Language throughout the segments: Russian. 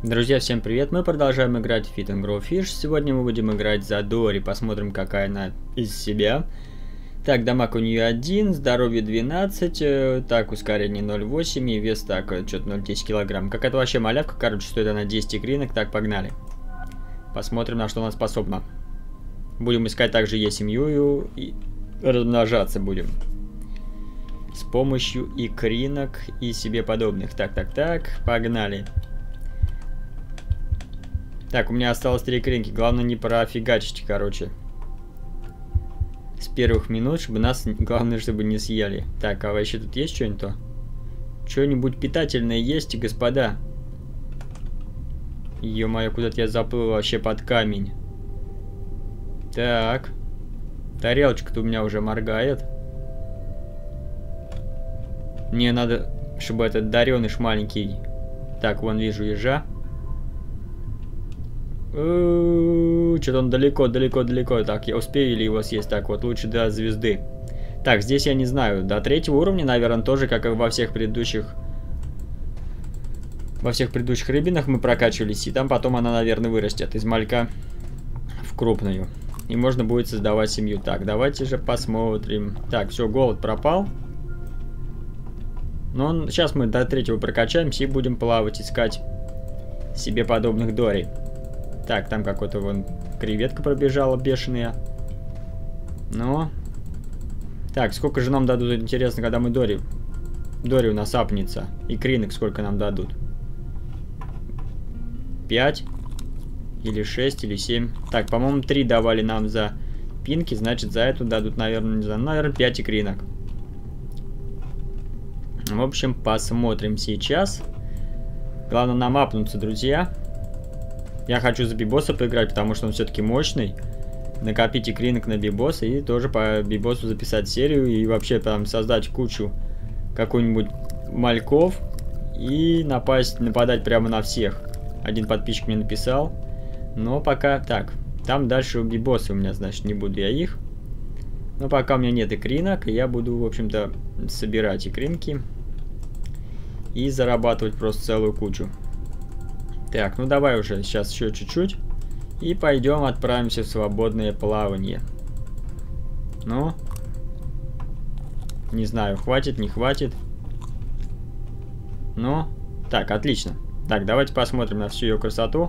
Друзья, всем привет! Мы продолжаем играть в Feed and Grow Fish. Сегодня мы будем играть за Дори. Посмотрим, какая она из себя. Так, дамаг у нее 1, здоровье 12, так, ускорение 0,8 и вес так, что-то 0,10 килограмм. Какая-то вообще малявка, короче, стоит она 10 икринок. Так, погнали. Посмотрим, на что она способна. Будем искать также ей семью и размножаться будем. С помощью икринок и себе подобных. Так, погнали. Так, у меня осталось 3 икринки. Главное не профигачить, короче. С первых минут, чтобы нас, главное, чтобы не съели. Так, а вообще тут есть что-нибудь? Что-нибудь питательное есть, господа? Ё-моё, куда-то я заплыл вообще под камень. Так. Тарелочка-то у меня уже моргает. Мне надо, чтобы этот дареныш маленький... Так, вон вижу ежа. Что-то он далеко. Так, я успею ли его съесть? Так, вот лучше до звезды. Так, здесь я не знаю. До 3-го уровня, наверное, тоже, как и во всех предыдущих... Во всех предыдущих рыбинах мы прокачивались. И там потом она, наверное, вырастет из малька в крупную. И можно будет создавать семью. Так, давайте же посмотрим. Так, все, голод пропал. Но сейчас мы до 3-го прокачаемся и будем плавать, искать себе подобных Дори. Так, там какой-то вон креветка пробежала, бешеная. Ну. Так, сколько же нам дадут, интересно, когда мы Дори... Дори у нас апнется. Икринок сколько нам дадут? 5? Или 6, или 7? Так, по-моему, 3 давали нам за пинки, значит, за эту дадут, наверное, не знаю, наверное, 5 икринок. В общем, посмотрим сейчас. Главное нам апнуться, друзья. Я хочу за Бибоса поиграть, потому что он все-таки мощный. Накопить икринок на Бибоса и тоже по Бибосу записать серию. И вообще там создать кучу какой-нибудь мальков. И нападать прямо на всех. Один подписчик мне написал. Но пока так. Там дальше у Бибоса у меня, значит, не буду я их. Но пока у меня нет икринок, я буду, в общем-то, собирать икринки. И зарабатывать просто целую кучу. Так, ну давай уже сейчас еще чуть-чуть. И пойдем отправимся в свободное плавание. Ну. Не знаю, хватит, не хватит. Ну. Так, отлично. Так, давайте посмотрим на всю ее красоту.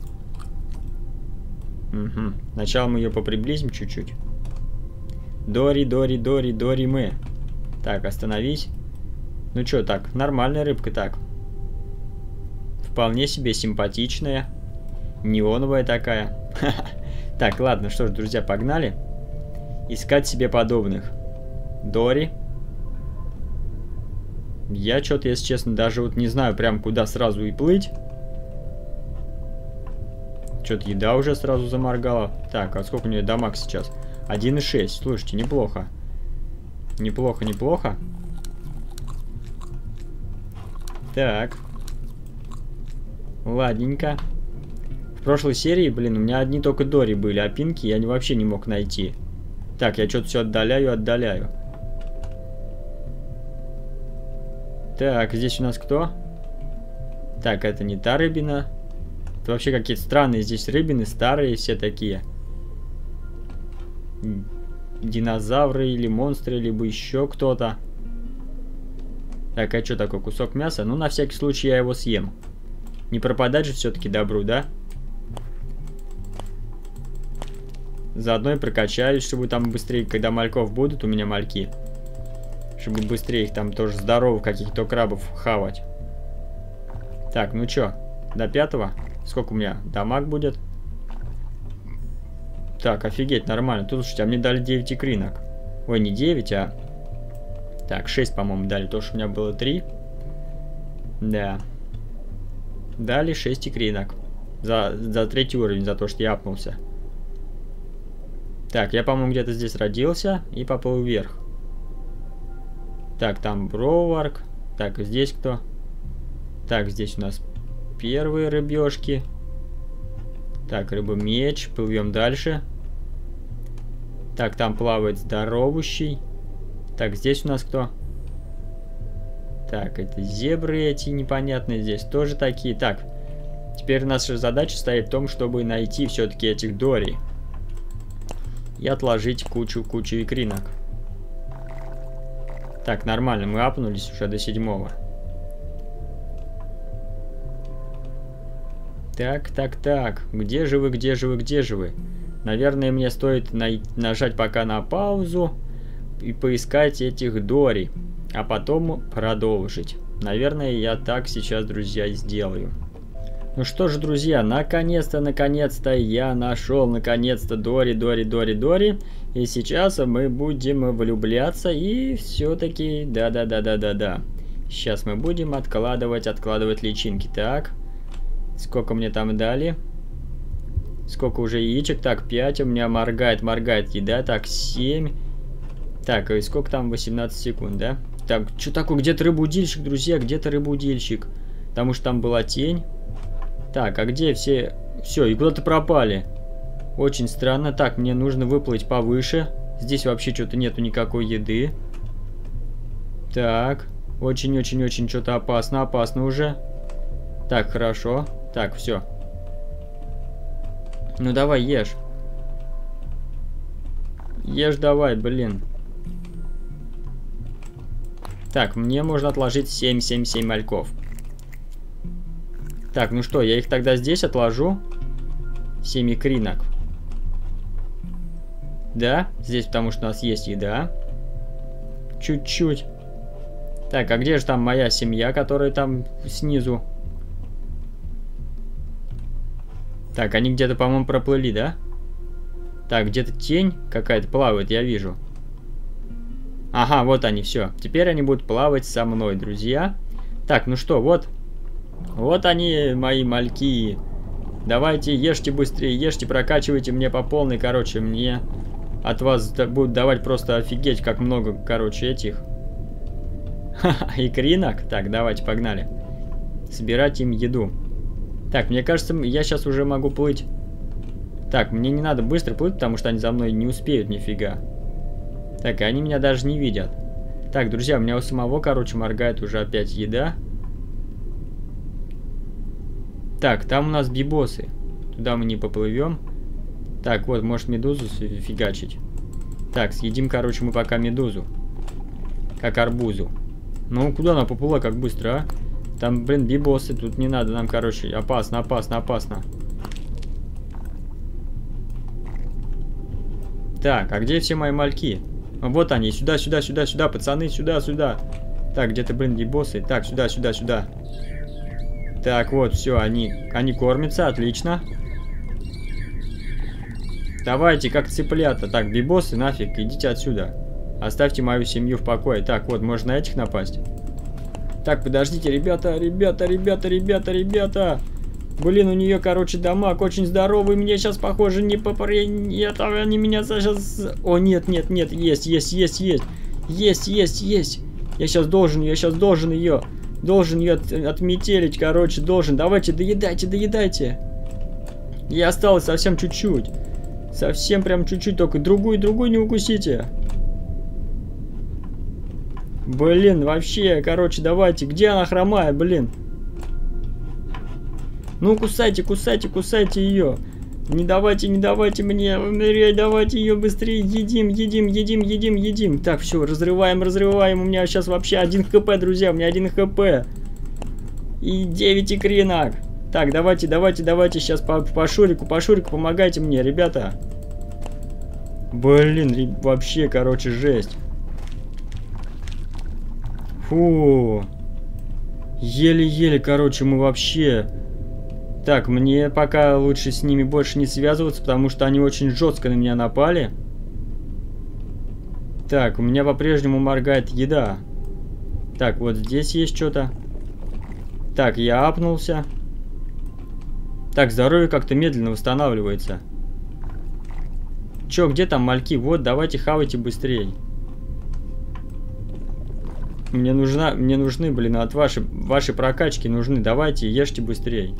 Угу. Сначала мы ее поприблизим чуть-чуть. Дори мы. Так, остановись. Ну что, так, нормальная рыбка, так. Вполне себе симпатичная. Неоновая такая. Так, ладно, что ж, друзья, погнали. Искать себе подобных. Дори. Я что-то, если честно, даже вот не знаю прям куда сразу и плыть. Что-то еда уже сразу заморгала. Так, а сколько у нее дамаг сейчас? 1,6. Слушайте, неплохо. Неплохо. Так. Ладненько. В прошлой серии, блин, у меня одни только Дори были, а пинки я вообще не мог найти. Так, я что-то все отдаляю. Так, здесь у нас кто? Так, это не та рыбина. Это вообще какие-то странные здесь рыбины, старые все такие. Динозавры или монстры, либо еще кто-то. Так, а что такое, кусок мяса? Ну, на всякий случай я его съем. Не пропадать же все-таки добру, да? Заодно и прокачались, чтобы там быстрее, когда мальков будут, у меня мальки. Чтобы быстрее их там тоже здоровых каких-то крабов хавать. Так, ну чё, до 5-го? Сколько у меня? Дамаг будет? Так, офигеть, нормально. Тут, слушайте, а мне дали 9 икринок. Ой, не 9, а... Так, 6, по-моему, дали. То, что у меня было 3. Да. Дали 6 икринок. За 3-й уровень, за то, что я апнулся. Так, я, по-моему, где-то здесь родился и поплыл вверх. Так, там Броуварк. Так, здесь кто? Так, здесь у нас первые рыбешки. Так, рыба-меч. Плывем дальше. Так, там плавает здоровущий. Так, здесь у нас кто? Так, это зебры эти непонятные здесь тоже такие. Так, Теперь наша задача стоит в том, чтобы найти все-таки этих Дори. И отложить кучу икринок. Так, нормально, мы апнулись уже до 7-го. Так. Где же вы? Наверное, мне стоит нажать пока на паузу и поискать этих Дори, а потом продолжить. Наверное, я так сейчас, друзья, и сделаю. Ну что же, друзья, наконец-то я нашел, Дори. И сейчас мы будем влюбляться и все-таки, да. Сейчас мы будем откладывать личинки. Так, сколько мне там дали? Сколько уже яичек? Так, 5 у меня моргает еда. Так, 7. Так, и сколько там? 18 секунд, да? Так, что такое? Где-то рыбоудильщик, друзья, потому что там была тень. Так, а где все? Все, и куда-то пропали. Очень странно. Так, мне нужно выплыть повыше. Здесь вообще что-то нету никакой еды. Так, очень что-то опасно уже. Так, хорошо. Так, все. Ну давай, ешь. Ешь давай, блин. Так, мне можно отложить 7 мальков. Так, ну что, я их тогда здесь отложу. 7 икринок. Да, здесь потому что у нас есть еда. Чуть-чуть. Так, а где же там моя семья, которая там снизу? Так, они где-то, по-моему, проплыли, да? Так, где-то тень какая-то плавает, я вижу. Ага, вот они, все. Теперь они будут плавать со мной, друзья. Так, ну что, вот. Вот они, мои мальки. Давайте, ешьте быстрее, ешьте, прокачивайте мне по полной, короче, мне от вас будут давать просто офигеть, как много, короче, этих. Ха-ха, икринок. Так, давайте, погнали. Собирать им еду. Так, мне кажется, я сейчас уже могу плыть. Так, мне не надо быстро плыть, потому что они за мной не успеют нифига. Так, и они меня даже не видят. Так, друзья, у меня у самого, короче, моргает уже опять еда. Так, там у нас бибосы. Туда мы не поплывем. Так, вот, может медузу фигачить. Так, съедим, короче, мы пока медузу. Как арбузу. Ну, куда она поплыла, как быстро, а? Там, блин, бибосы, тут не надо нам, короче, опасно. Так, а где все мои мальки? Вот они, сюда, пацаны, сюда. Так, где-то, блин, бибосы. Так, сюда. Так, вот, все, они кормятся, отлично. Давайте, как цыплята. Так, бибосы, нафиг, идите отсюда. Оставьте мою семью в покое. Так, вот, можно на этих напасть. Так, подождите, ребята. Блин, у нее, короче, дамаг очень здоровый. Мне сейчас, похоже, не попри... Нет, они меня сейчас... О, нет. Есть. Я сейчас должен ее... Должен ее отметелить, короче, должен. Давайте, доедайте. И осталось совсем чуть-чуть. Совсем прям чуть-чуть, только другую не укусите. Блин, вообще, короче, давайте. Где она хромая, блин? Ну, кусайте ее. Не давайте мне умереть, давайте ее быстрее. Едим. Так, все, разрываем. У меня сейчас вообще 1 хп, друзья, у меня 1 хп. И 9 икринок. Так, давайте, сейчас по шурику, помогайте мне, ребята. Блин, вообще, короче, жесть. Фу. Еле-еле, короче, мы вообще... Так, мне пока лучше с ними больше не связываться, потому что они очень жестко на меня напали. Так, у меня по-прежнему моргает еда. Так, вот здесь есть что-то. Так, я апнулся. Так, здоровье как-то медленно восстанавливается. Чё, где там мальки? Вот, давайте хавайте быстрее. Мне нужны, блин, от ваши прокачки нужны. Давайте, ешьте быстрее.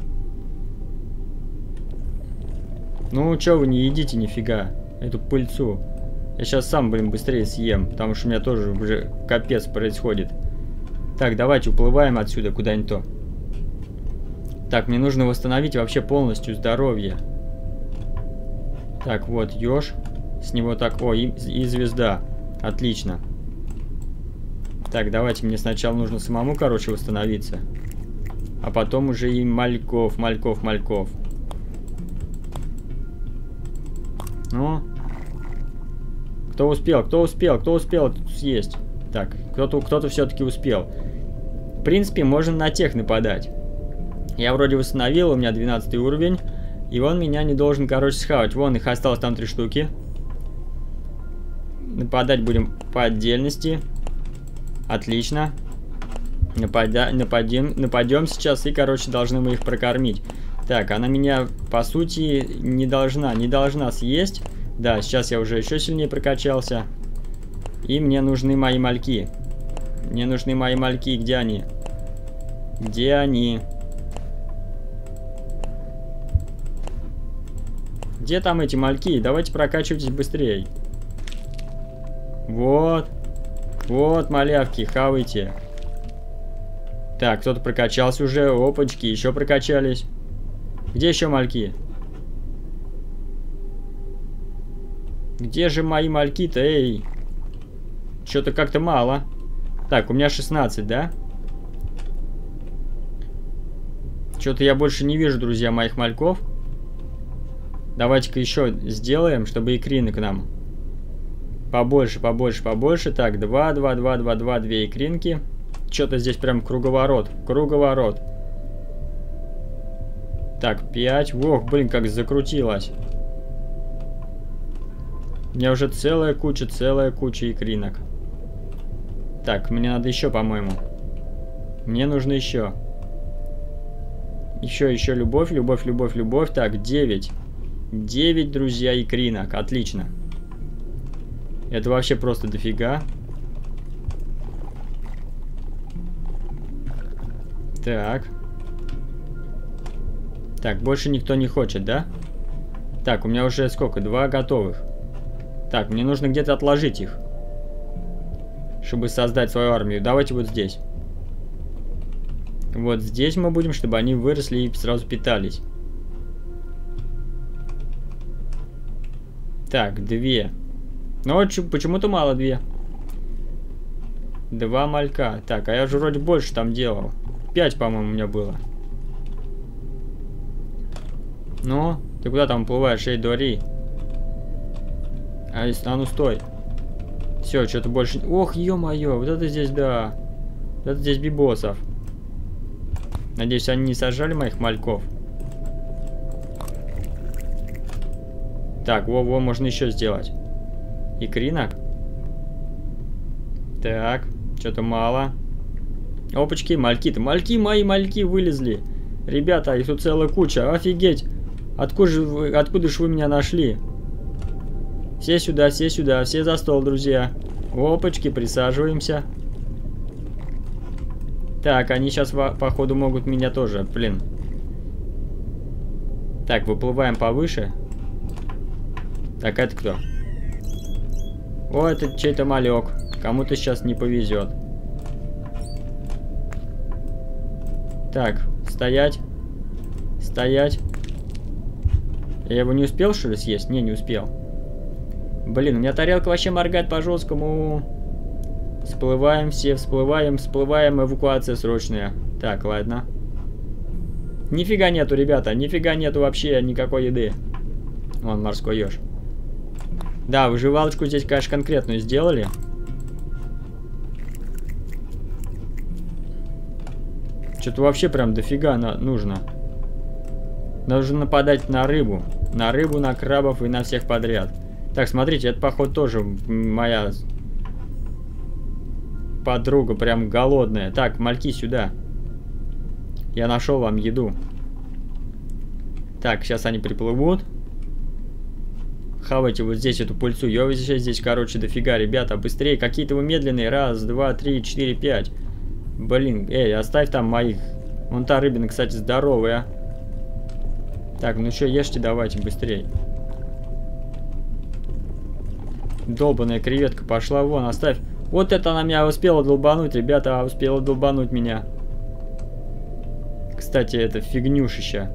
Ну, чё вы не едите нифига эту пыльцу? Я сейчас сам, блин, быстрее съем, потому что у меня тоже уже капец происходит. Так, давайте уплываем отсюда куда-нибудь то. Так, мне нужно восстановить вообще полностью здоровье. Так, вот, еж. С него так... О, и звезда. Отлично. Так, давайте, мне сначала нужно самому, короче, восстановиться. А потом уже и мальков. Ну. Кто успел съесть? Так, кто-то все-таки успел. В принципе, можно на тех нападать. Я вроде восстановил, у меня 12 уровень. И он меня не должен, короче, схавать. Вон, их осталось там 3 штуки. Нападать будем по отдельности. Отлично. Нападем сейчас и, короче, должны мы их прокормить. Так, она меня, по сути, не должна съесть. Да, сейчас я уже еще сильнее прокачался. И мне нужны мои мальки. Где они? Где они? Где там эти мальки? Давайте прокачивайтесь быстрее. Вот. Вот, малявки, хавайте. Так, кто-то прокачался уже. Опачки, еще прокачались. Где еще мальки? Где же мои мальки-то, эй? Что-то как-то мало. Так, у меня 16, да? Что-то я больше не вижу, друзья, моих мальков. Давайте-ка еще сделаем, чтобы икринок нам побольше. Так, 2 икринки. Что-то здесь прям круговорот. Так, 5. Ох, блин, как закрутилось. У меня уже целая куча икринок. Так, мне надо еще, по-моему. Мне нужно еще. Еще любовь. Так, 9. 9, друзья, икринок. Отлично. Это вообще просто дофига. Так. Так, больше никто не хочет, да? Так, у меня уже сколько? 2 готовых. Так, мне нужно где-то отложить их, чтобы создать свою армию. Давайте вот здесь. Вот здесь мы будем, чтобы они выросли и сразу питались. Так, 2. Но почему-то мало 2. 2 малька. Так, а я же вроде больше там делал. 5, по-моему, у меня было. Ну, ты куда там уплываешь, эй, Дори? А ну стой. Все, что-то больше... Ох, ё-моё, вот это здесь, да. Вот это здесь бибосов. Надеюсь, они не сожрали моих мальков. Так, во, можно еще сделать. Икринок. Так, что-то мало. Опачки, мальки-то. Мои мальки вылезли. Ребята, их тут целая куча. Офигеть. Откуда же вы меня нашли? Все сюда, все за стол, друзья. Опачки, присаживаемся. Так, они сейчас, походу, могут меня тоже, блин. Так, выплываем повыше. Так, это кто? О, это чей-то малек. Кому-то сейчас не повезет. Так, стоять. Я его не успел, что ли, съесть? Не успел. Блин, у меня тарелка вообще моргает по-жесткому. Всплываем, эвакуация срочная. Так, ладно. Нифига нету, ребята, вообще никакой еды. Вон, морской еж. Да, выживалочку здесь, конечно, конкретную сделали. Что-то вообще прям дофига нужно. Нужно нападать на рыбу. На крабов и на всех подряд. Так, смотрите, это, походу, тоже моя подруга, прям голодная. Так, мальки, сюда. Я нашел вам еду. Так, сейчас они приплывут. Хавайте вот здесь эту пыльцу. Ее здесь, короче, дофига, ребята. Быстрее, какие-то вы медленные. 1, 2, 3, 4, 5. Блин, эй, оставь там моих. Вон та рыбина, кстати, здоровая. Так, ну что, ешьте давайте, быстрее. Долбаная креветка пошла вон, оставь. Вот это она меня успела долбануть, ребята, успела долбануть меня. Кстати, это фигнюшища.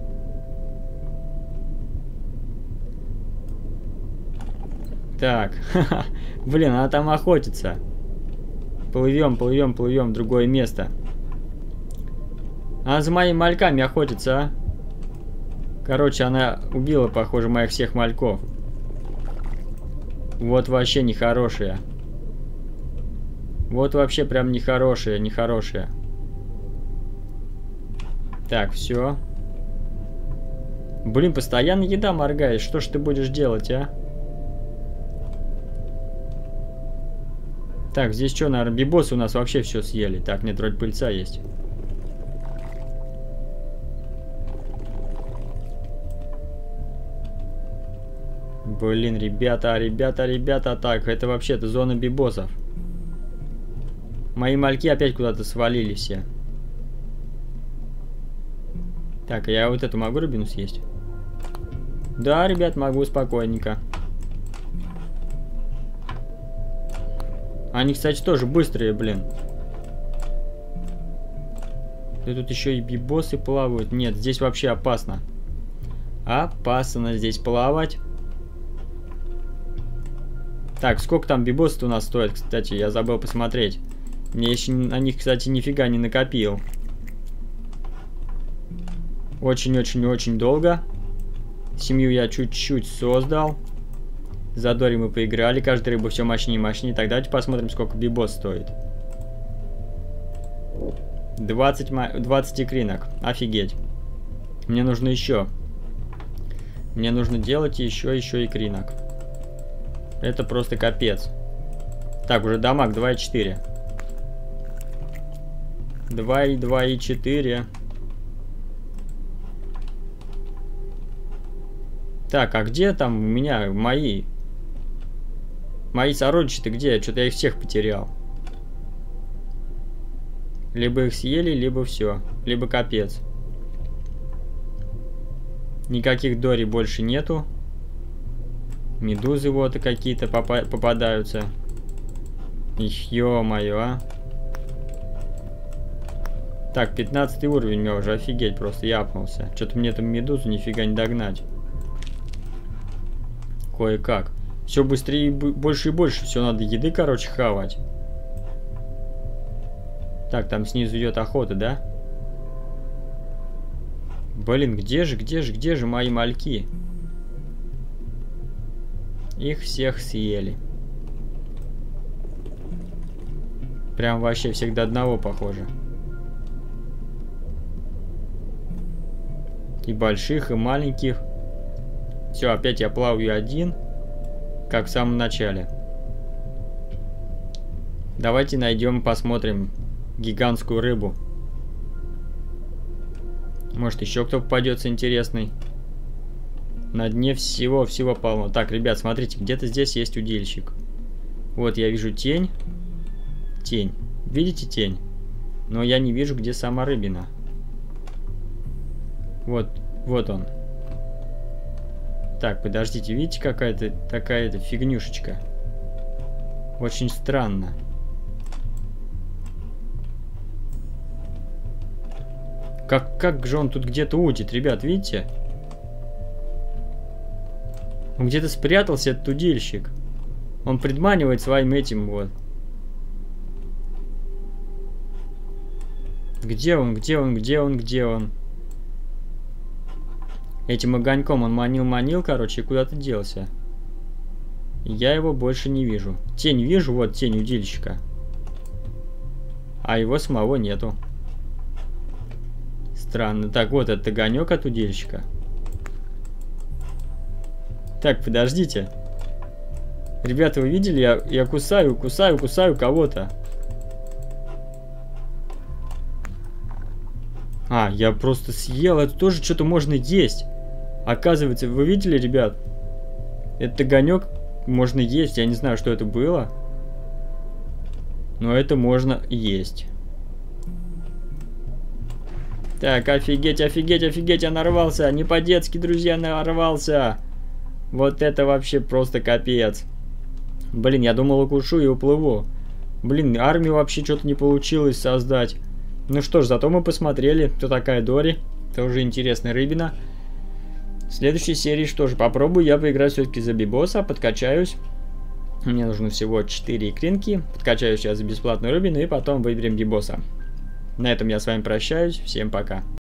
Так, блин, она там охотится. Плывем, плывем, плывем в другое место. Она за моими мальками охотится, а? Короче, она убила, похоже, моих всех мальков. Вот вообще нехорошая. Вот вообще прям нехорошая, нехорошая. Так, все. Блин, постоянно еда моргает. Что ж ты будешь делать, а? Так, здесь что, наверное, бибосы у нас вообще все съели. Так, нет, вроде пыльца есть. Блин, ребята, ребята, так, это вообще-то зона бибосов. Мои мальки опять куда-то свалили все. Так, а я вот эту могу рыбину съесть? Да, ребят, могу спокойненько. Они, кстати, тоже быстрые, блин. Да тут еще и бибосы плавают. Нет, здесь вообще опасно. Опасно здесь плавать. Так, сколько там бибосов у нас стоит, кстати, я забыл посмотреть. Мне еще на них, кстати, нифига не накопил. Очень-очень-очень долго. Семью я чуть-чуть создал. За Дори мы поиграли. Каждая рыба все мощнее и мощнее. Так, давайте посмотрим, сколько бибос стоит. 20 икринок. Офигеть. Мне нужно еще. Мне нужно делать еще икринок. Это просто капец. Так, уже дамаг 2,4. 2,4. Так, а где там у меня мои? Мои сородичи-то где? Что-то я их всех потерял. Либо их съели, либо все. Либо капец. Никаких Дори больше нету. Медузы вот какие-то попадаются. Их, ё-моё, а. Так, 15 уровень у меня уже, офигеть, просто япнулся. Что-то мне там медузу нифига не догнать. Кое-как. Все быстрее, больше и больше. Все надо еды, короче, хавать. Так, там снизу идет охота, да? Блин, где же мои мальки? Их всех съели. Прям вообще всех до одного похоже. И больших, и маленьких. Все, опять я плаваю один. Как в самом начале. Давайте найдем, посмотрим гигантскую рыбу. Может, еще кто попадется интересный. На дне всего полно. Так, ребят, смотрите, где-то здесь есть удильщик. Вот я вижу тень. Тень. Видите тень? Но я не вижу, где сама рыбина. Вот он. Так, подождите, видите, какая-то такая-то фигнюшечка. Очень странно. Как же он тут где-то удит, ребят, видите? Он где-то спрятался, этот удильщик. Он предманивает своим этим вот. Где он? Этим огоньком он манил, короче, и куда-то делся. Я его больше не вижу. Тень вижу, вот тень удильщика. А его самого нету. Странно. Так, вот этот огонек от удильщика. Так, подождите. Ребята, вы видели? Я кусаю кого-то. А, я просто съел. Это тоже что-то можно есть. Оказывается, вы видели, ребят? Этот огонек можно есть. Я не знаю, что это было. Но это можно есть. Так, офигеть, я нарвался. Не по-детски, друзья, нарвался. Вот это вообще просто капец. Блин, я думал, укушу и уплыву. Блин, армию вообще что-то не получилось создать. Ну что ж, зато мы посмотрели, кто такая Дори. Тоже интересная рыбина. В следующей серии что же, попробую я поиграть все-таки за Бибоса, подкачаюсь. Мне нужно всего 4 икринки. Подкачаю сейчас за бесплатную рыбину и потом выберем Бибоса. На этом я с вами прощаюсь. Всем пока.